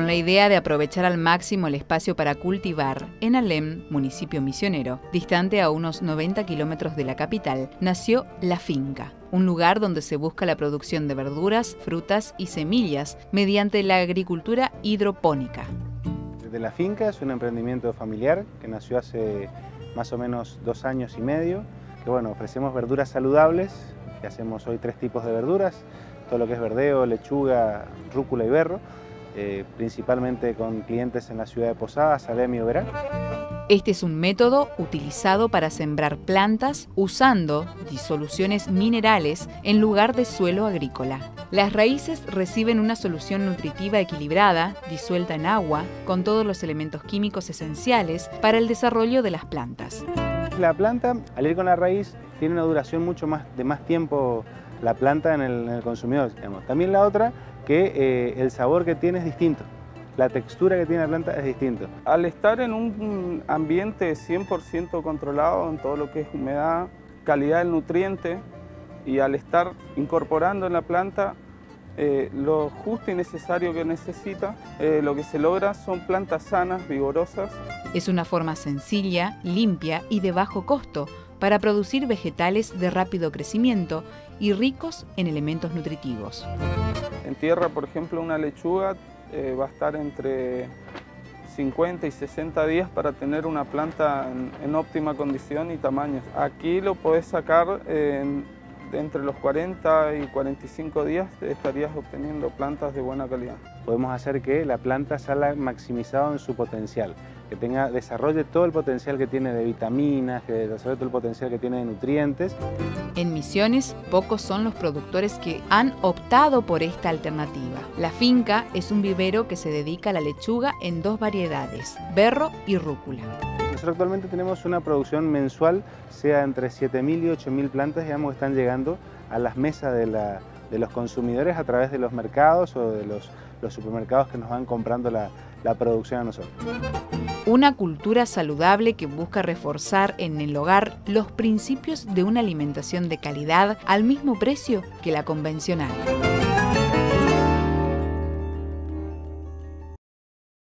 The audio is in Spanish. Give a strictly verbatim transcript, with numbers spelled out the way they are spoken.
Con la idea de aprovechar al máximo el espacio para cultivar, en Alem, municipio misionero, distante a unos noventa kilómetros de la capital, nació La Finca, un lugar donde se busca la producción de verduras, frutas y semillas mediante la agricultura hidropónica. Desde La Finca es un emprendimiento familiar que nació hace más o menos dos años y medio, que bueno, ofrecemos verduras saludables, que hacemos hoy tres tipos de verduras, todo lo que es verdeo, lechuga, rúcula y berro, eh, principalmente con clientes en la ciudad de Posadas, Alem y Oberá. Este es un método utilizado para sembrar plantas usando disoluciones minerales en lugar de suelo agrícola. Las raíces reciben una solución nutritiva equilibrada, disuelta en agua, con todos los elementos químicos esenciales para el desarrollo de las plantas. La planta, al ir con la raíz, tiene una duración mucho más de más tiempo la planta en el, en el consumidor. Digamos. También la otra, que eh, el sabor que tiene es distinto. La textura que tiene la planta es distinta. Al estar en un ambiente cien por ciento controlado en todo lo que es humedad, calidad del nutriente, y al estar incorporando en la planta eh, lo justo y necesario que necesita, eh, lo que se logra son plantas sanas, vigorosas. Es una forma sencilla, limpia y de bajo costo para producir vegetales de rápido crecimiento y ricos en elementos nutritivos. En tierra, por ejemplo, una lechuga eh, va a estar entre cincuenta y sesenta días para tener una planta en, en óptima condición y tamaño. Aquí lo podés sacar en, entre los cuarenta y cuarenta y cinco días, estarías obteniendo plantas de buena calidad. Podemos hacer que la planta salga maximizada en su potencial, que tenga, desarrolle todo el potencial que tiene de vitaminas, que desarrolle todo el potencial que tiene de nutrientes. En Misiones, pocos son los productores que han optado por esta alternativa. La Finca es un vivero que se dedica a la lechuga en dos variedades, berro y rúcula. Nosotros actualmente tenemos una producción mensual, sea entre siete mil y ocho mil plantas, digamos, que están llegando a las mesas de, la, de los consumidores a través de los mercados o de los, los supermercados que nos van comprando la, la producción a nosotros. Una cultura saludable que busca reforzar en el hogar los principios de una alimentación de calidad al mismo precio que la convencional.